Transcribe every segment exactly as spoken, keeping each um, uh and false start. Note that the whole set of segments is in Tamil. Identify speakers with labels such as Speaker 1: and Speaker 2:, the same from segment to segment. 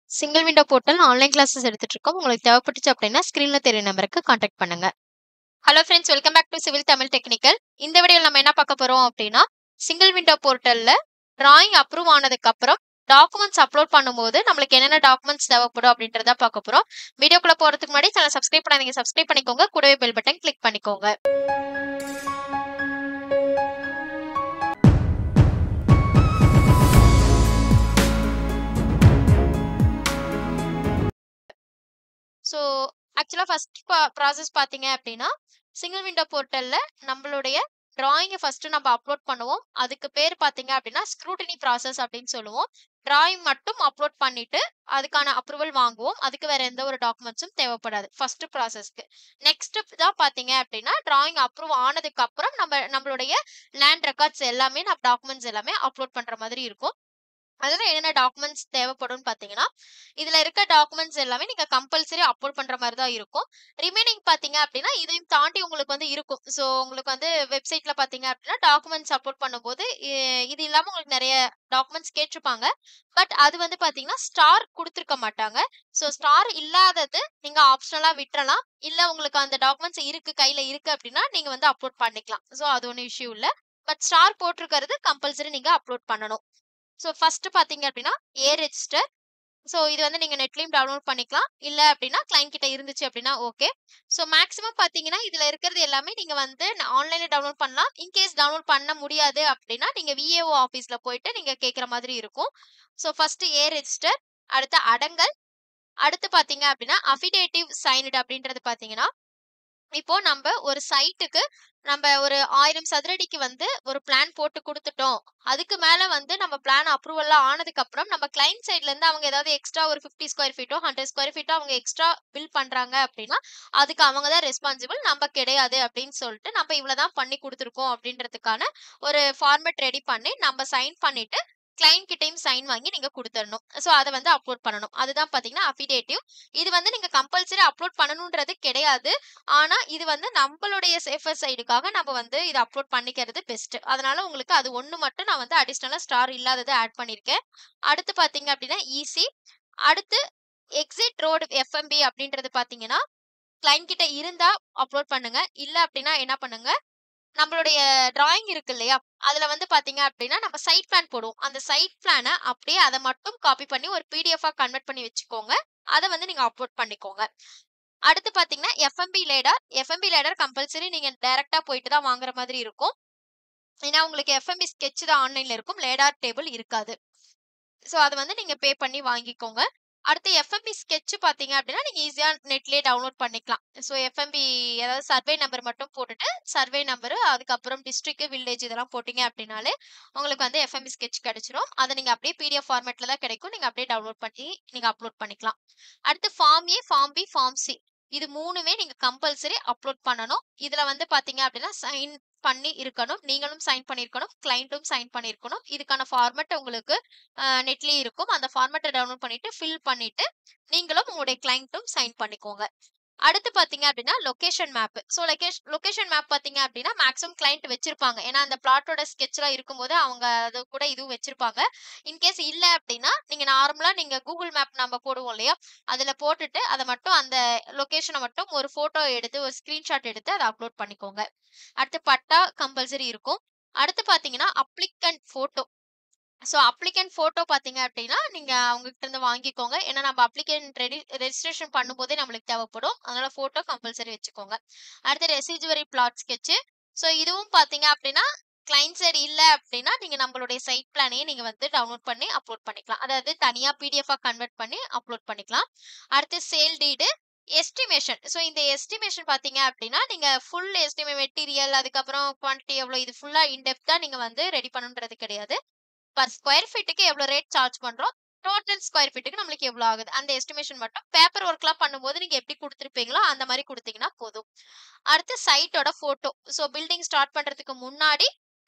Speaker 1: Single window portal online classes எடுத்துட்டு இருக்கோம். உங்களுக்கு தேவைப்பட்டுச்சு அப்படின்னா ஸ்க்ரீன்ல தெரிய நம்பருக்கு கான்டாக்ட் பண்ணுங்க. Hello friends, welcome back to civil Tamil technical. இந்த வீடியோல நம்ம என்ன பார்க்க போறோம் அப்படின்னா, சிங்கிள் விண்டோ போர்ட்டல்ல டிராயிங் அப்ரூவ் ஆனதுக்கு அப்புறம் டாக்குமெண்ட்ஸ் அப்லோட் பண்ணும்போது நம்மளுக்கு என்னென்ன டாக்குமெண்ட்ஸ் தேவைப்படும் அப்படின்றத பார்க்க போறோம். வீடியோக்குள்ள போறதுக்கு முன்னாடி சேனல் சப்ஸ்கிரைப் பண்ணாதீங்க, சப்ஸ்கிரைப் பண்ணிக்கோங்க. கூடவே பெல் பட்டன் கிளிக் பண்ணிக்கோங்க. ஸோ ஆக்சுவலா ஃபர்ஸ்ட் ப்ராசஸ் பார்த்தீங்க அப்படின்னா, சிங்கிள் விண்டோ போர்ட்டல்ல நம்மளுடைய டிராயிங்கை ஃபர்ஸ்ட் நம்ம அப்லோட் பண்ணுவோம். அதுக்கு பேர் பார்த்தீங்க அப்படின்னா ஸ்க்ரூட்டினி ப்ராசஸ் அப்படின்னு சொல்லுவோம். டிராயிங் மட்டும் அப்லோட் பண்ணிட்டு அதுக்கான அப்ரூவல் வாங்குவோம். அதுக்கு வேற எந்த ஒரு டாக்குமெண்ட்ஸும் தேவைப்படாது ஃபர்ஸ்ட் ப்ராசஸ்க்கு. நெக்ஸ்ட் தான் பார்த்தீங்க அப்படின்னா, டிராயிங் அப்ரூவ் ஆனதுக்கு அப்புறம் நம்ம நம்மளுடைய லேண்ட் ரெக்கார்ட்ஸ் எல்லாமே நம்ம டாக்குமெண்ட்ஸ் எல்லாமே அப்லோட் பண்ற மாதிரி இருக்கும். அதுல என்னென்ன டாக்குமெண்ட்ஸ் தேவைப்படும்னு பார்த்தீங்கன்னா, இதுல இருக்க டாக்குமெண்ட்ஸ் எல்லாமே நீங்க கம்பல்சரி அப்லோட் பண்ற மாதிரி தான் இருக்கும். ரிமைனிங் பார்த்தீங்க அப்படின்னா, இதையும் தாண்டி உங்களுக்கு வந்து இருக்கும். ஸோ உங்களுக்கு வந்து வெப்சைட்ல பார்த்தீங்க அப்படின்னா, டாக்குமெண்ட்ஸ் அப்லோட் பண்ணும்போது இ- இது இல்லாம உங்களுக்கு நிறைய டாக்குமெண்ட்ஸ் கேட்டிருப்பாங்க. பட் அது வந்து பார்த்தீங்கன்னா ஸ்டார் கொடுத்துருக்க மாட்டாங்க. ஸோ ஸ்டார் இல்லாதது நீங்க ஆப்ஷனலா விட்டுறலாம். இல்ல உங்களுக்கு அந்த டாக்குமெண்ட்ஸ் இருக்கு, கையில இருக்கு அப்படின்னா நீங்க வந்து அப்லோட் பண்ணிக்கலாம். ஸோ அது ஒன்றும் இஷ்யூ இல்ல. பட் ஸ்டார் போட்டிருக்கிறது கம்பல்சரி நீங்க அப்லோட் பண்ணணும். ஸோ ஃபர்ஸ்ட் பார்த்தீங்க அப்படின்னா, ஏ ரெஜிஸ்டர். ஸோ இது வந்து நீங்க நெட்லயும் டவுன்லோட் பண்ணிக்கலாம். இல்ல அப்படின்னா கிளைண்ட் கிட்ட இருந்துச்சு அப்படின்னா ஓகே. ஸோ மேக்ஸிமம் பார்த்தீங்கன்னா, இதுல இருக்கிறது எல்லாமே நீங்க வந்து ஆன்லைன்ல டவுன்லோட் பண்ணலாம். இன்கேஸ் டவுன்லோட் பண்ண முடியாது அப்படின்னா, நீங்க விஏஓ ஆஃபீஸ்ல போயிட்டு நீங்க கேட்குற மாதிரி இருக்கும். ஸோ ஃபர்ஸ்ட் ஏ ரெஜிஸ்டர், அடுத்து அடங்கல், அடுத்து பார்த்தீங்க அப்படின்னா அஃபிடேட்டிவ் சைன்டு அப்படின்றது பார்த்தீங்கன்னா, இப்போ நம்ம ஒரு சைட்டுக்கு நம்ம ஒரு ஆயிரம் சதுரடிக்கு வந்து ஒரு பிளான் போட்டு கொடுத்துட்டோம். அதுக்கு மேல வந்து நம்ம பிளான் அப்ரூவல்லாம் ஆனதுக்கு அப்புறம் நம்ம கிளைண்ட் சைட்ல இருந்து அவங்க ஏதாவது எக்ஸ்ட்ரா ஒரு ஐம்பது ஸ்கொயர் ஃபீட்டோ ஹண்ட்ரட் ஸ்கொயர் ஃபீட்டோ அவங்க எக்ஸ்ட்ரா பில் பண்றாங்க அப்படின்னா, அதுக்கு அவங்க தான் ரெஸ்பான்சிபிள், நம்ம கிடையாது அப்படின்னு சொல்லிட்டு நம்ம இவ்வளவுதான் பண்ணி கொடுத்துருக்கோம் அப்படின்றதுக்கான ஒரு ஃபார்மேட் ரெடி பண்ணி நம்ம சைன் பண்ணிட்டு கிளைண்ட் கிட்டையும் சைன் வாங்கி நீங்க கொடுத்துடணும். ஸோ அதை வந்து அப்லோட் பண்ணணும். அதுதான் பாத்தீங்கன்னா அஃபிடேட்டிவ். இது வந்து நீங்க கம்பல்சரி அப்லோட் பண்ணணும்ன்றது கிடையாது. ஆனா இது வந்து நம்மளுடைய சேஃபர் சைடுக்காக நம்ம வந்து இதை அப்லோட் பண்ணிக்கிறது பெஸ்ட். அதனால உங்களுக்கு அது ஒண்ணு மட்டும் நான் வந்து அடிஷனலா ஸ்டார் இல்லாததை ஆட் பண்ணிருக்கேன். அடுத்து பாத்தீங்க அப்படின்னா ஈசி. அடுத்து எக்ஸிட் ரோடு எஃப்எம்பி அப்படின்றது பாத்தீங்கன்னா, கிளைண்ட் கிட்ட இருந்தா அப்லோட் பண்ணுங்க. இல்ல அப்படின்னா என்ன பண்ணுங்க, நம்மளுடைய டிராயிங் இருக்கு இல்லையா, அதுல வந்து பாத்தீங்க அப்படின்னா நம்ம சைட் பிளான் போடுவோம். அந்த சைட் பிளானை அப்படியே அதை மட்டும் காப்பி பண்ணி ஒரு பிடிஎஃபா கன்வெர்ட் பண்ணி வச்சுக்கோங்க. அதை வந்து நீங்க அப்லோட் பண்ணிக்கோங்க. அடுத்து பாத்தீங்கன்னா FMB ladder. FMB ladder compulsory நீங்க டைரக்டா போயிட்டு தான் வாங்குற மாதிரி இருக்கும். ஏன்னா உங்களுக்கு எஃப்எம்பி ஸ்கெட்ச் தான் ஆன்லைன்ல இருக்கும், லேடார் டேபிள் இருக்காது. ஸோ அதை வந்து நீங்க பே பண்ணி வாங்கிக்கோங்க. அடுத்து எஃப்எம்பி ஸ்கெட்ச் பாத்தீங்க அப்படின்னா நீங்க ஈஸியா நெட்லயே டவுன்லோட் பண்ணிக்கலாம். ஸோ எஃப்எம்பி அதாவது சர்வே நம்பர் மட்டும் போட்டுட்டு சர்வே நம்பர், அதுக்கப்புறம் டிஸ்ட்ரிக்ட், வில்லேஜ் இதெல்லாம் போட்டீங்க அப்படின்னாலே உங்களுக்கு வந்து எஃப்எம்பி ஸ்கெட்ச் கிடைச்சிரும். அதை நீங்க அப்படியே பிடிஎஃப் ஃபார்மேட்ல தான் கிடைக்கும். நீங்க அப்படியே டவுன்லோட் பண்ணி நீங்க அப்லோட் பண்ணிக்கலாம். அடுத்து form A, form B, form C, இது மூணுமே நீங்க கம்பல்சரி அப்லோட் பண்ணணும். இதுல வந்து பாத்தீங்க அப்படின்னா சைன் பண்ணி இருக்கணும். நீங்களும் சைன் பண்ணிருக்கணும், கிளைண்ட்டும் சைன் பண்ணிருக்கணும். இதுக்கான ஃபார்மேட் உங்களுக்கு நெட்லயே இருக்கும். அந்த ஃபார்மேட்டை டவுன்லோட் பண்ணிட்டு ஃபில் பண்ணிட்டு நீங்களும் உங்களுடைய கிளைண்ட்டும் சைன் பண்ணிக்கோங்க. அடுத்து பாத்தீங்க அப்படின்னா location map. So location location map பாத்தீங்க அப்படின்னா மேக்ஸிமம் கிளைண்ட் வச்சிருப்பாங்க. ஏன்னா அந்த பிளாட்டோட ஸ்கெட்ச்லாம் இருக்கும்போது அவங்க அது கூட இதுவும் வச்சிருப்பாங்க. இன்கேஸ் இல்ல அப்படின்னா நீங்க நார்மலா நீங்க கூகுள் மேப் நம்ம போடுவோம் இல்லையா, அதுல போட்டுட்டு அதை மட்டும் அந்த லொகேஷனை மட்டும் ஒரு போட்டோ எடுத்து ஒரு ஸ்கிரீன்ஷாட் எடுத்து அதை அப்லோட் பண்ணிக்கோங்க. அடுத்து பட்டா கம்பல்சரி இருக்கும். அடுத்து பாத்தீங்கன்னா applicant photo. So applicant photo பார்த்தீங்க அப்படின்னா, நீங்க அவங்ககிட்ட இருந்து வாங்கிக்கோங்க. ஏன்னா நம்ம அப்ளிகன்ட் ரெடி ரெஜிஸ்ட்ரேஷன் பண்ணும்போதே நம்மளுக்கு தேவைப்படும். அதனால ஃபோட்டோ கம்பல்சரி வச்சுக்கோங்க. அடுத்து ரெசிஜுவரி பிளாட் ஸ்கெட்ச். ஸோ இதுவும் பார்த்தீங்க அப்படின்னா, கிளைண்ட் சைடு இல்ல அப்படின்னா, நீங்க நம்மளுடைய சைட் பிளானையே நீங்க வந்து டவுன்லோட் பண்ணி அப்லோட் பண்ணிக்கலாம். அதாவது தனியா பிடிஎஃபா கன்வெர்ட் பண்ணி அப்லோட் பண்ணிக்கலாம். அடுத்து சேல் டீடு, எஸ்டிமேஷன். ஸோ இந்த எஸ்டிமேஷன் பார்த்தீங்க அப்படின்னா, நீங்க ஃபுல் எஸ்டிமே மெட்டீரியல், அதுக்கப்புறம் குவான்டிட்டி எவ்வளோ, இது ஃபுல்லா இன் டெப்த்தா நீங்க வந்து ரெடி பண்ணணுன்றது கிடையாது. பர் ஸ்கொயர் ஃபீட்டுக்கு எவ்வளோ ரேட் சார்ஜ் பண்றோம், டோட்டல் ஸ்கொயர் ஃபீட்டுக்கு நம்மளுக்கு எவ்வளோ ஆகுது, அந்த எஸ்டிமேஷன் மட்டும் பேப்பர் ஒர்க்லாம் பண்ணும்போது நீங்க எப்படி கொடுத்துருப்பீங்களோ அந்த மாதிரி கொடுத்தீங்கன்னா போதும். அடுத்து சைட்டோட போட்டோ. ஸோ பில்டிங் ஸ்டார்ட் பண்றதுக்கு முன்னாடி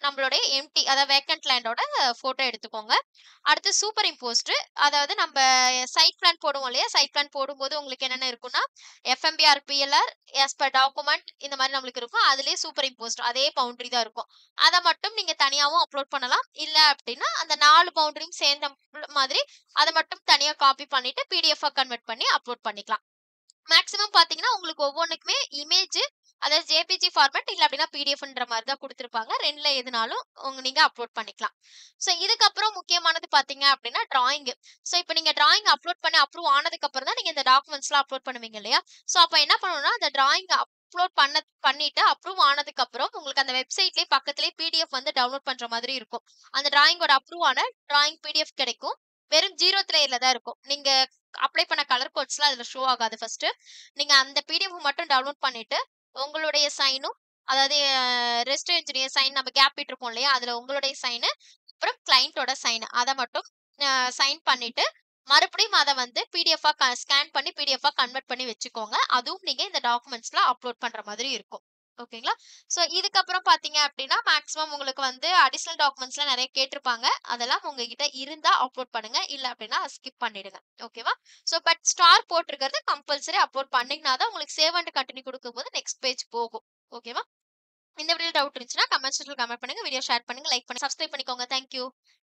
Speaker 1: நம்மளுடைய எம்ப்டி அதாவது வேக்கன்ட் லேண்டோட ஃபோட்டோ எடுத்துக்கோங்க. அடுத்து சூப்பர் இம்போஸ்டு அதாவது நம்ம சைட் பிளான் போடுவோம் இல்லையா? சைட் பிளான் போடும்போது உங்களுக்கு என்னென்ன இருக்கும்னா, FMBR, PLR, as per document இந்த மாரி நம்மளுக்கு இருக்கும். அதிலேயே சூப்பர் இம்போஸ்ட் அதே பவுண்டரி தான் இருக்கும். அத மட்டும் நீங்க தனியாவும் அப்லோட் பண்ணலாம். இல்ல அப்டின்னா, அந்த நாலு பவுண்டரியும் சேர்ந்த மாதிரி அத மட்டும் தனியா காப்பி பண்ணிட்டு பிடிஎஃப்பா கன்வெர்ட் பண்ணி அப்லோட் பண்ணிக்கலாம். மேக்ஸிமம் பார்த்தீங்கன்னா, உங்களுக்கு ஒவ்வொன்னுக்குமே இமேஜ் அதாவது ஜேபிஜி ஃபார்மேட் இல்ல அப்டின்னா பிடிஎஃப்ன்ற மாரி தான் குடுத்துருப்பாங்க. ரெண்டுல எதுனாலும் உங்க நீங்க அப்லோட் பண்ணிக்கலாம். ஸோ இதுக்கப்புறம் முக்கியமானது பார்த்தீங்க அப்டின்னா, டிராயிங். ஸோ இப்ப நீங்க டிராயிங் அப்லோட் பண்ணி அப்ரூவ் ஆனதுக்கு அப்புறம் தான் நீங்க இந்த டாக்குமெண்ட்ஸ்லாம் அப்லோட் பண்ணுவீங்க இல்லையா? ஸோ அப்ப என்ன பண்ணணும்னா, அந்த டிராயிங் அப்லோட் பண்ண பண்ணிட்டு அப்ரூவ் ஆனதுக்கு அப்புறம் உங்களுக்கு அந்த வெப்சைட்லயே பக்கத்திலேயே பிடிஎஃப் வந்து டவுன்லோட் பண்ற மாதிரி இருக்கும். அந்த டிராயிங்கோட அப்ரூவ் ஆன டிராயிங் பிடிஎஃப் கிடைக்கும். வெறும் ஜீரோ லேயர்ல தான் இருக்கும். நீங்க அப்ளை பண்ண கலர் கோட்ஸ்லாம் அதுல ஷோ ஆகாது ஃபர்ஸ்ட்டு. நீங்க அந்த பிடிஎஃப் மட்டும் டவுன்லோட் பண்ணிட்டு, உங்களுடைய சைனும் அதாவது ரெஜிஸ்டர் என்ஜினியர் சைன் நம்ம கேப் விட்டுருப்போம் இல்லையா? அதுல உங்களுடைய சைனு, அப்புறம் கிளையன்ட்டோட சைன் அத மட்டும் அ சைன் பண்ணிட்டு, மறுபடியும் அத வந்து பிடிஎஃப்பா க ஸ்கேன் பண்ணி பிடிஎஃப்பா கன்வெர்ட் பண்ணி வச்சுக்கோங்க. அதுவும் நீங்க இந்த டாக்குமெண்ட்ஸ்ல அப்லோட் பண்ற மாதிரி இருக்கும். ஓகேங்களா? ஸோ இதுக்கப்புறம் பார்த்தீங்க அப்டின்னா, மேக்ஸிமம் உங்களுக்கு வந்து அடிஷனல் டாக்குமெண்ட்ஸ்லாம் நெறைய கேட்டிருப்பாங்க. அதெல்லாம் உங்ககிட்ட இருந்தா அப்லோட் பண்ணுங்க. இல்ல அப்டின்னா ஸ்கிப் பண்ணிடுங்க. ஓகேவா? ஸோ பட் ஸ்டார் போட்டிருக்கிறது கம்பல்சரி அப்லோட் பண்ணீங்கன்னா தான் உங்களுக்கு சேவ் அண்ட் கன்டின்யூ குடுக்கும்போது நெக்ஸ்ட் பேஜ் போகும். ஓகேவா? இந்த வீடியோல டவுட் இருந்துச்சுன்னா கமெண்ட் செக்ஷன்ல கமெண்ட் பண்ணுங்க. வீடியோ ஷேர் பண்ணுங்க, லைக் பண்ணுங்க, சப்ஸ்கிரைப் பண்ணிக்கோங்க. Thank you.